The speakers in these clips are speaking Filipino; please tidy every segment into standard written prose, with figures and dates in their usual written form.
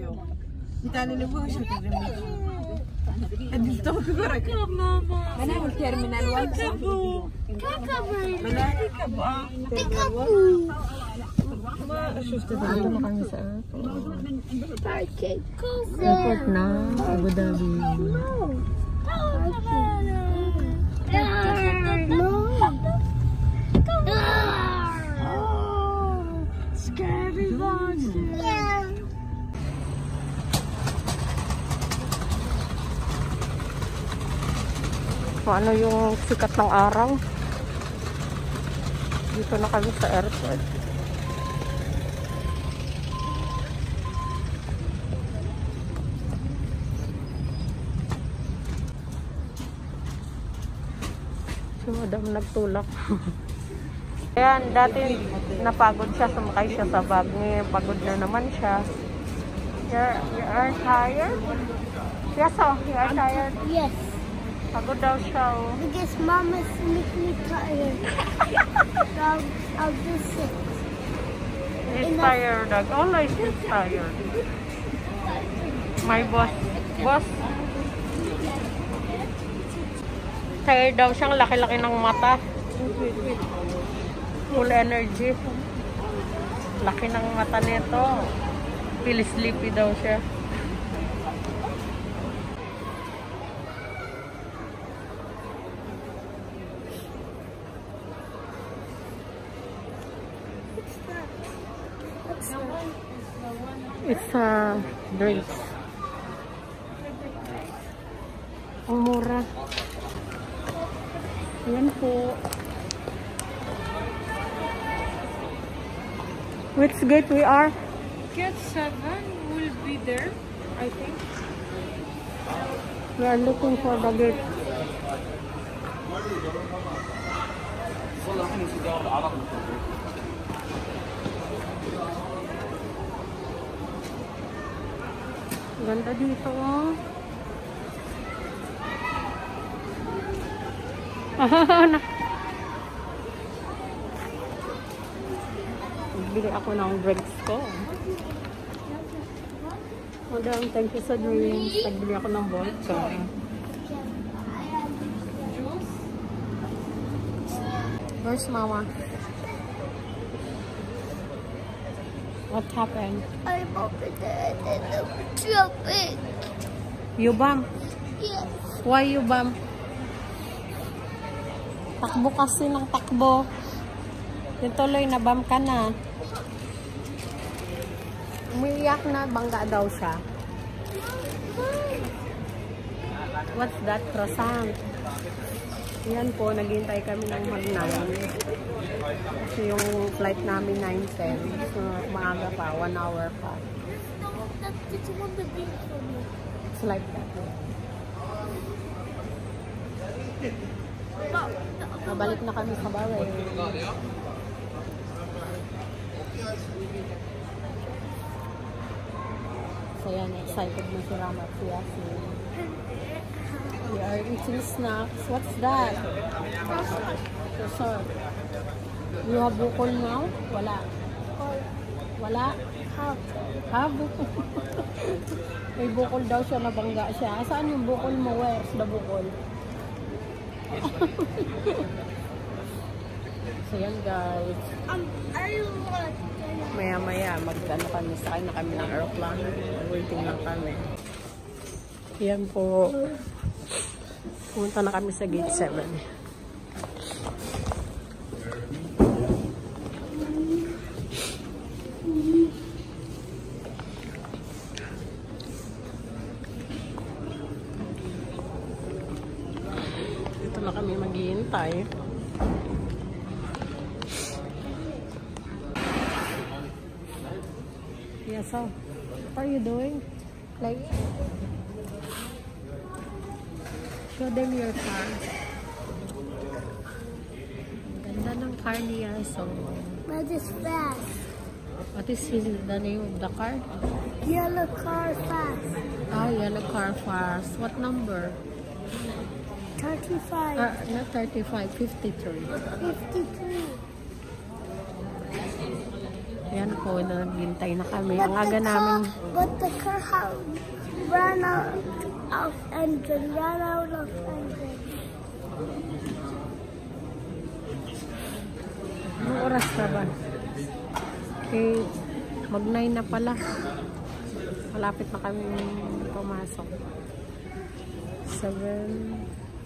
بالتالي اللي هو شكل جميل. أدي تذكرك. أنا هو الترمينال وين؟ كابو. أنا كابو. كابو. ما شفت Ito na kami sa airport na Abu Dhabi. Scary monster. Ano yung sikat ng araw? Dito na kami sa airport. Si Madam nagtulak. Ayan, dati napagod siya, sumakay siya sa bag. Ngayon, pagod na naman siya. You are tired? Yes, oh, you are tired? Yes. Pagod daw siya, oh. Because Mama's making me tired. I'll just sit. He's tired, dog. Always he's tired. My boss. Boss. Tired daw siyang laki-laki ng mata. Full energy. Laki ng mata nito. Feel sleepy daw siya. It's drinks. Ang mura. Yan po. Which gate we are? Gate 7 will be there, I think. We are looking for the gate. Ganda dito, oh. Bili ako ng drinks ko. Madam, thank you sa drinks. Nagbili ako ng vodka. Where's Mama? What happened? I'm open it and I'm jumping. You bump? Yes. Why you bump? Takbo kasi ng takbo. Tuloy na bump ka na. Umiiyak na, bangga daw siya. What's that? Croissant. Yan po, naghihintay kami ng mag-9. Kasi yung flight namin 9:10. So, maaga pa, 1 hour pa. That's one the big for me. It's like that. Nabalik na kami sa Bahrain. So yan, excited na si Rama at si Yasin. We are eating snacks. What's that? Croissant. You have bukol now? Wala. Wala? Ha? Bukol. May bukol daw siya, nabangga siya. Saan yung bukol mo? Where's the bukol? So yan guys. Maya-maya, mag-ano kami, sakay na kami ng aeroplane. Waiting lang kami. Yan po. Pumunta na kami sa gate 7. Ito na kami maghihintay. Yes, so what are you doing? Like, show them your car. Ganda ng car niya, so. But it's fast. What is the name of the car? Yellow car fast. Ah, yellow car fast. What number? 35. Not 35, 53. 53. Yan po, naghintay na kami. Ang aga namin. But the car ran out of engine. Anong oras na ba? Okay, mag-9 na pala. Malapit na kami pumasok. 7.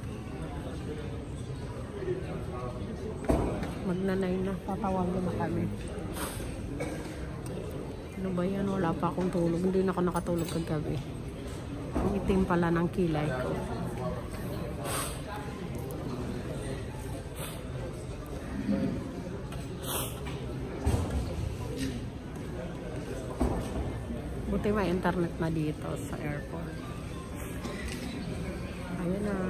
Mag-9 na. Tatawagin na kami. Ano ba yan? Wala pa akong tulog. Hindi na ako nakatulog kagabi. Ang itim pala ng kilay ko. Buti may internet na dito sa airport. Ayun na.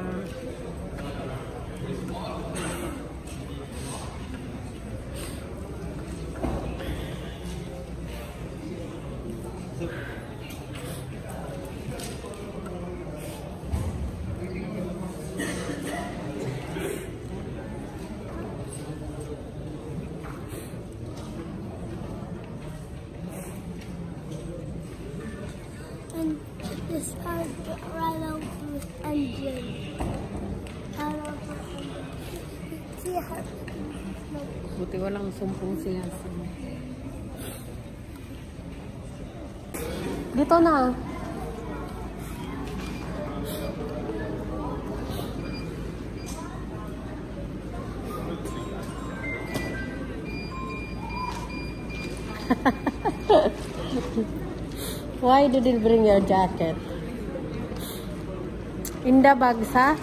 And this car ran out with engine. See her. Buti walang sumpong siya. Dito na. Why did you bring your jacket? In the bag, sa?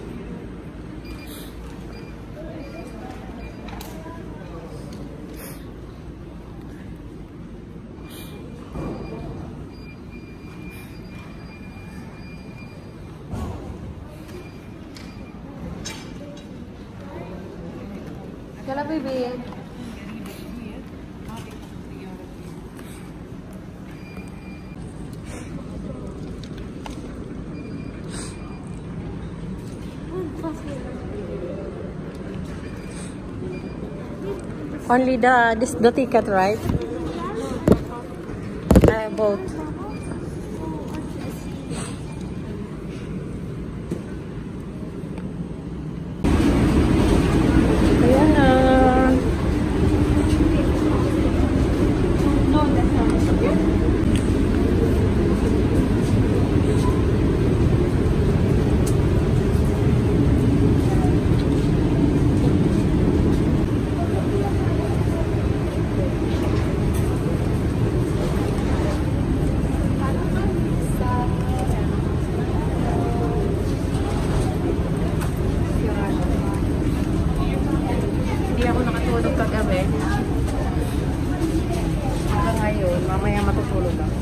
Kala, baby. Only the ticket, right? Both. Ayan na. Hindi ako nakatulog kagabi. Hanggang ngayon, mamaya matutulog ako.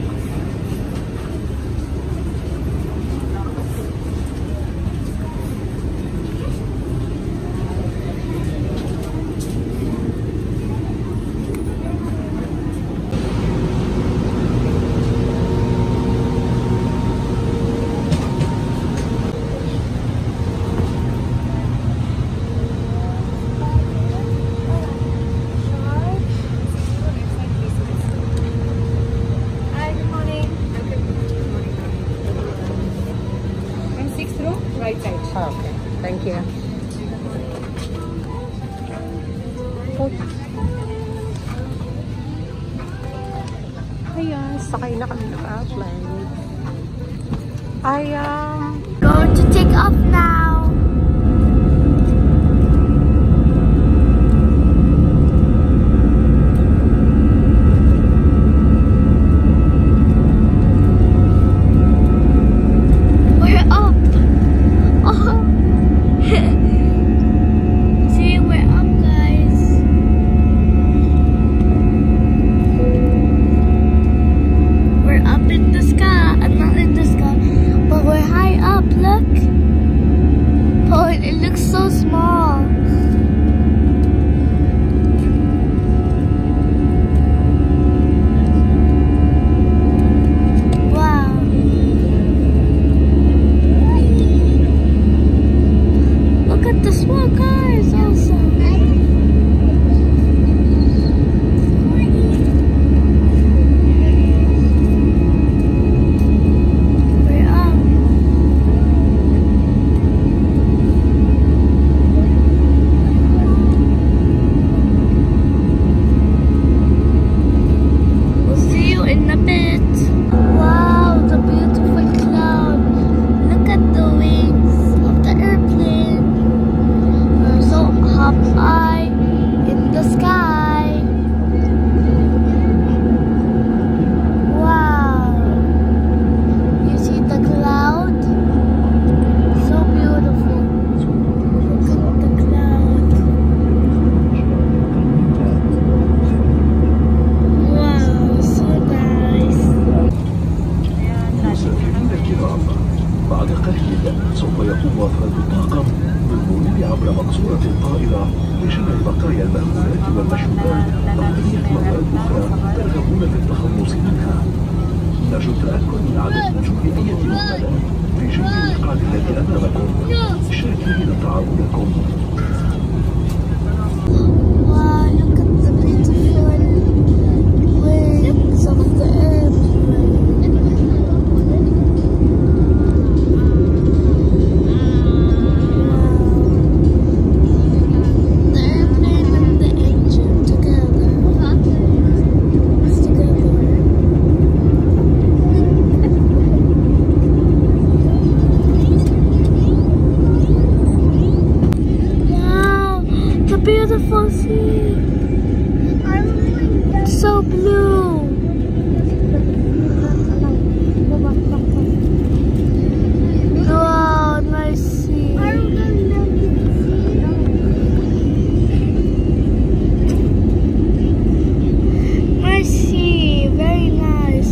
Okay, thank you. Ayan, sakay na kami ng airplane. Going to take off now. We're up. Oh. See, we're up, guys. We're up in the sky. Not in the sky, but we're high up. Look. ماسورة الطائرة لشمل بقايا المأكولات والمشروبات أو أي مواد أخرى ترغبون في التخلص منها. نرجو التأكد من عدم وجود أي مهملات في جميع المقاعد التي أمامكم، شاكرين تعاونكم. Wow, look at the beautiful wings of the airplane. The airplane and the engine together. It's together. Wow, the beautiful sea. So blue. Wow, nice sea. Nice sea, very nice.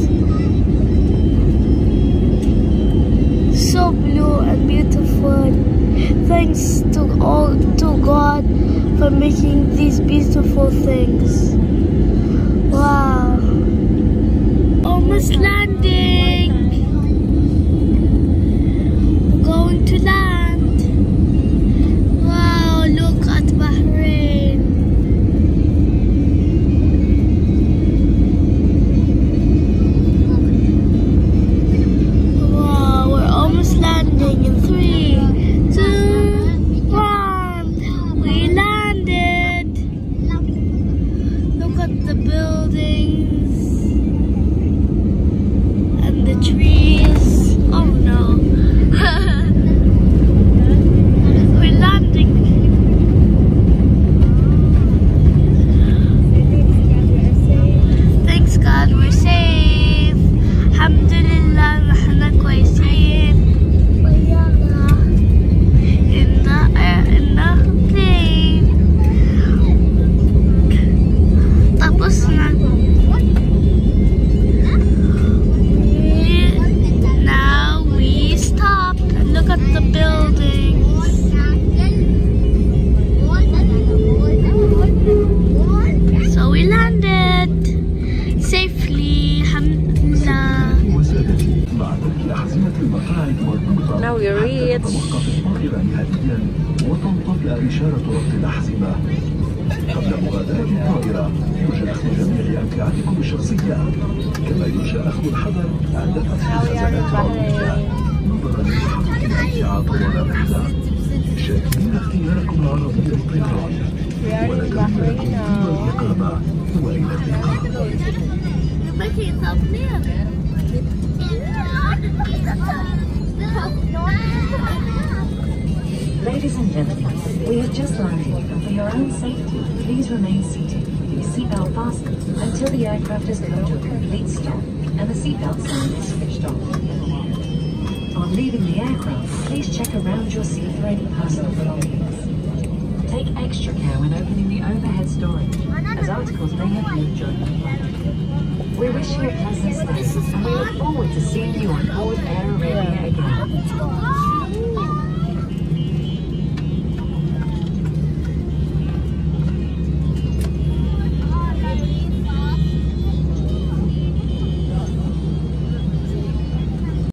So blue and beautiful. Thanks to God for making these beautiful things. Wow. Almost landing. We're going to land. Wow, look at Bahrain. Wow, we're almost landing in 3, 2, 1. We landed. Look at the buildings and the trees. Oh no. We're landing. Thanks God, we're safe. Alhamdulillah, نحن كويسين. In the plane. Tapos na. Now we stopped and look at the buildings. So we landed safely. Alhamdulillah. وسادتي، مع ترك أحزمة المقاعد مربوطة Now we حتى reach. تتوقف الطائرة نهائيا وتنطفئ إشارة ربط الأحزمة. قبل مغادرة الطائرة يرجى أخذ جميع أمتعتكم الشخصية، كما يرجى أخذ الحذر عند فتح الخزانات العضوية نظرا لتحقق الامتعة طوال الرحلة. شاكرين اختياركم العربية للطيران، ونتمنى لكم طيب الإقامة وإلى اللقاء. Making thumbnail. Ladies and gentlemen, we have just landed, and for your own safety, please remain seated with your seatbelt fastened until the aircraft has come to a complete stop and the seatbelt sign is switched off. On leaving the aircraft, please check around your seat for any personal belongings. Take extra care when opening the overhead storage, as articles may have moved during the flight. We wish you a pleasant stay, and we look forward to seeing you on board Air Arabia again.